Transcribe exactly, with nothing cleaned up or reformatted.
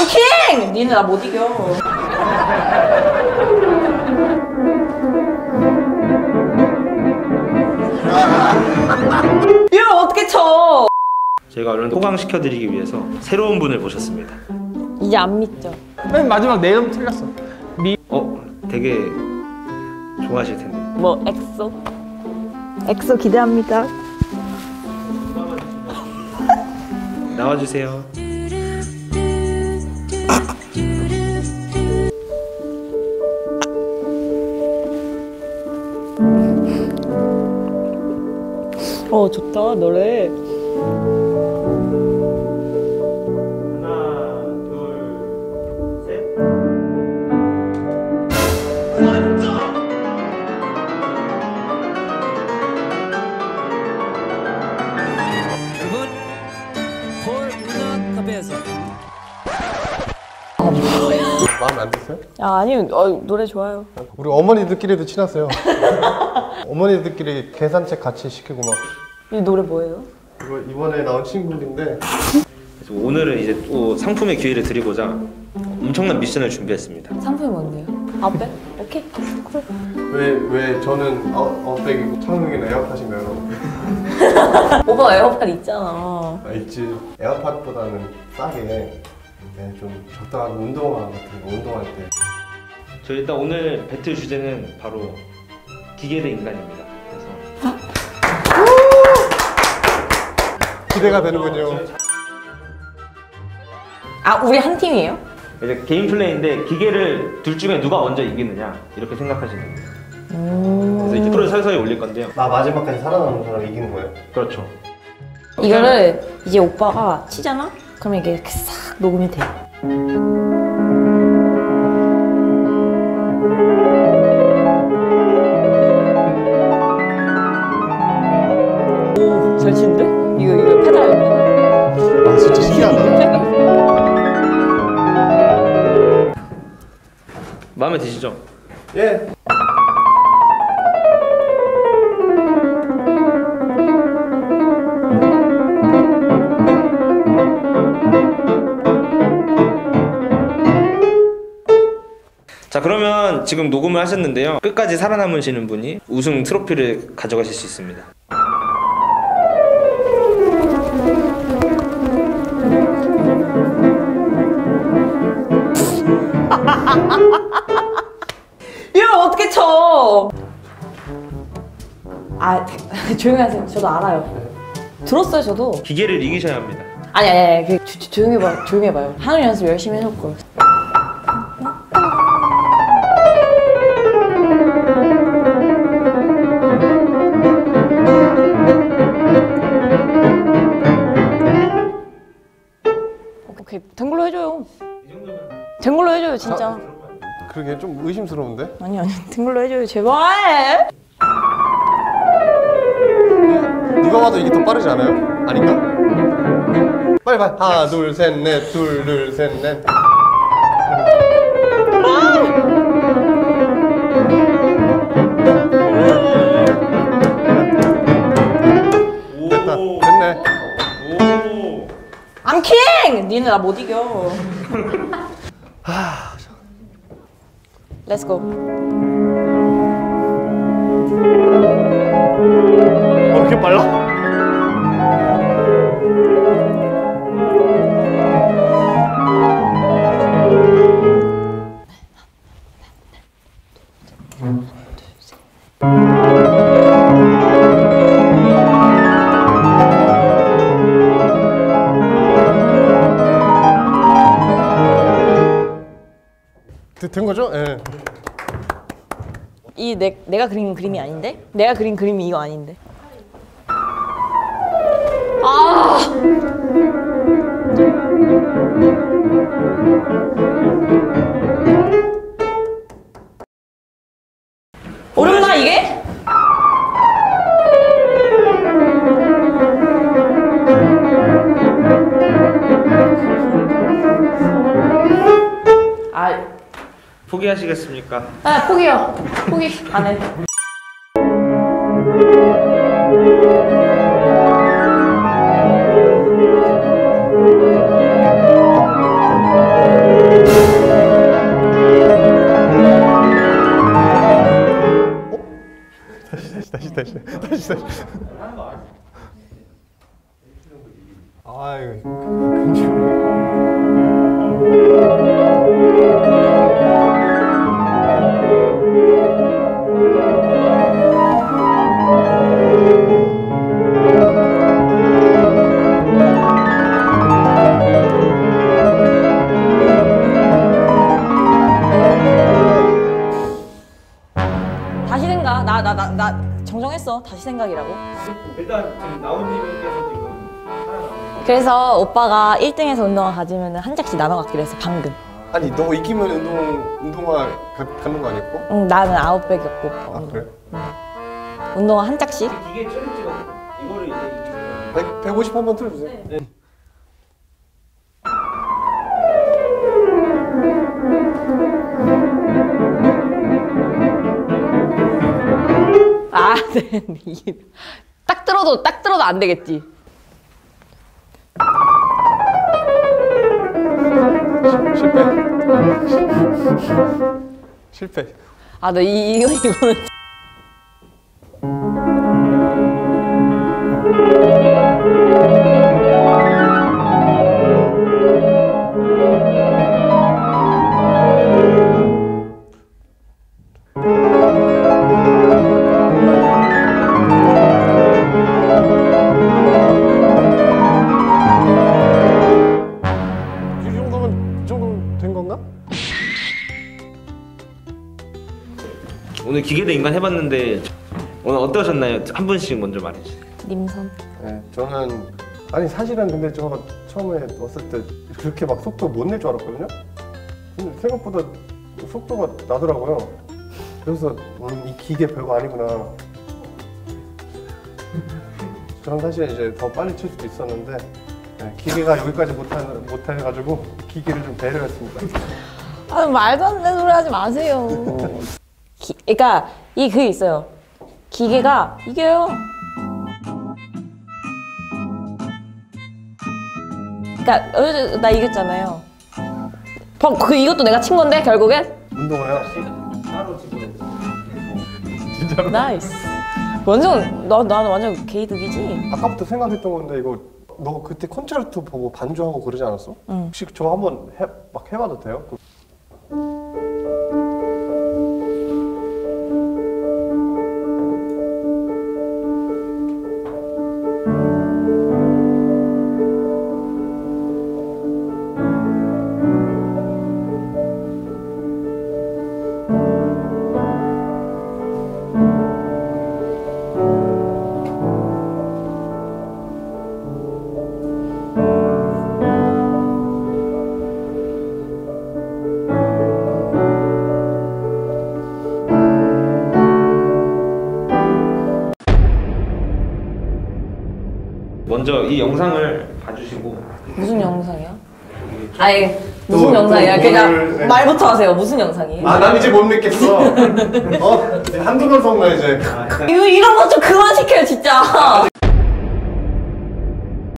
앙킹! 니는 나 못 이겨. 이걸 어떻게 쳐? 저희가 오늘 호강시켜드리기 위해서 새로운 분을 모셨습니다. 이제 안 믿죠? 맨 마지막 내 이름 틀렸어. 미. 어? 되게 좋아하실 텐데. 뭐 엑소? 엑소 기대합니다. 나와주세요. 어 좋다 노래. 하나, 둘, 셋. 여러분, 폴 문화 카페에서 마음에 안 드세요? 야 아니 어, 노래 좋아요. 우리 어머니들끼리도 친하세요. 어머니들끼리 계산책 같이 시키고 막. 이 노래 뭐예요? 이거 이번에 나온 친구인데. 그래서 오늘은 이제 또 상품의 기회를 드리고자 엄청난 미션을 준비했습니다. 상품이 뭔데요? 아웃백? 오케이 그래. 왜, 왜 저는 아웃, 아웃백이고 창욱이는 에어팟인가요? 오빠 에어팟 있잖아. 아 있지. 에어팟보다는 싸게 네, 좀 적당한 운동화 같은 거 운동할 때. 저 일단 오늘 배틀 주제는 바로 기계 대 인간입니다. 그래서 기대가 되는군요. 아 우리 한 팀이에요? 이제 개인 플레이인데 기계를 둘 중에 누가 먼저 이기느냐 이렇게 생각하시면 됩니다. 음... 그래서 이제 프로를 서서히 올릴 건데요. 나 마지막까지 살아남는 사람이 이기는 거예요? 그렇죠. 이거를 이제 오빠가 치잖아? 그러면 이게 이렇게 싹 녹음이 돼. 오, 잘 치는데? 이거 이거 페달 페달. 아 진짜 신기하다. 마음에 드시죠? 예. 자 그러면 지금 녹음을 하셨는데요. 끝까지 살아남으시는 분이 우승 트로피를 가져가실 수 있습니다. 이걸 어떻게 쳐? 아 조용히 하세요. 저도 알아요. 들었어요 저도. 기계를 이기셔야 합니다. 아니 아니 아니 그, 조, 조, 조용히 봐 조용히 해봐요. 하는 연습 열심히 해놓고. 오케이 된 걸로 해줘요. 된 걸로 해줘요 진짜. 그러게 좀 의심스러운데? 아니 아니 된 걸로 해줘요 제발. 누가 봐도 이게 더 빠르지 않아요? 아닌가? 빨리 빨리 하나 둘 셋 넷 둘 둘 셋 넷. 됐다 됐네. 오. 앙킹! 니는 나 못 이겨. 렛츠고. 어 이렇게 빨라? 된 거죠? 예. 이 내, 내가 그린 그림이 아닌데? 내가 그린 그림이 이거 아닌데? 아! 어렵나 이게? 아, 포기하시겠습니까? 아 포기요. 포기 안 해. 다시 다시 다시. 아유. 다시 생각. 나 나 나 나 정정했어. 다시 생각이라고. 일단 지금 나온님께서 지금 살아남으신 그래서 오빠가 일 등에서 운동화 가지면 한 짝씩 나눠 갖기로 했어. 방금. 아니 너 이기면 운동 운동화 가, 갖는 거 아니었고? 응, 나는 아웃백이었고. 아 그래? 운동화 한 짝씩. 이게 쫄지가 이거를 이제 이기면 백 백오십 한번 틀어주세요. 네. 아, 네. 이게 딱 들어도 딱 들어도 안 되겠지. 실패. 실패. 아, 나 이, 이거 이거는. 이 정도면 이 정도면 된 건가? 오늘 기계대 인간 해봤는데 오늘 어떠셨나요? 한 분씩 먼저 말해주세요. 님선. 네, 저는 아니 사실은 근데 저 처음에 왔을 때 그렇게 막 속도 못 낼 줄 알았거든요. 근데 생각보다 속도가 나더라고요. 그래서 음, 이 기계 별거 아니구나. 저는 사실 이제 더 빨리 칠 수도 있었는데 네, 기계가 여기까지 못하, 못해가지고 기계를 좀 배려했습니다. 아, 말도 안 되는 소리 하지 마세요. 기, 그러니까 이 그게 있어요. 기계가 이겨요. 그러니까 어제 나 이겼잖아요. 방- 그 이것도 내가 친 건데 결국엔 운동화요? 따로 지금 진짜로? 나이스. 완전 나 나는 완전 개이득이지. 아까부터 생각했던 건데 이거 너 그때 콘체르토 보고 반주하고 그러지 않았어? 응. 혹시 저 한번 해, 막 해봐도 돼요? 먼저 이 영상을 봐주시고 무슨 영상이야? 아니 무슨 또, 영상이야? 또 그냥 뭘- 말부터 하세요. 무슨 영상이에요? 아, 난 이제 못 믿겠어. 어? 이제 한두 번 성나 이제. 이거 이런 거 좀 그만 시켜요 진짜.